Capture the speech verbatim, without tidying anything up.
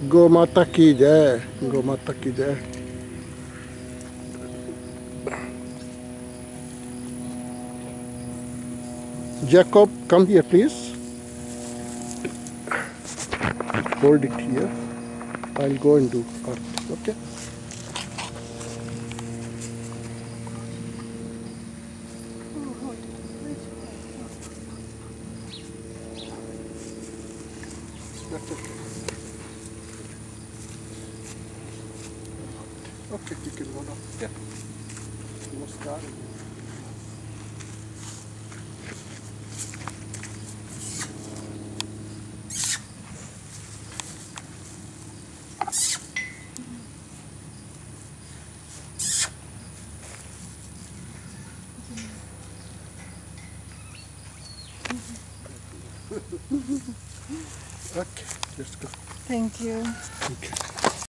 गौ माता की जय, गौ माता की जय. Jacob, come here please. Hold it here. I'll go and do earth, okay? That's okay. Okay, you can go now. Yeah. Namaskar. Okay, let's go. Thank you. Okay.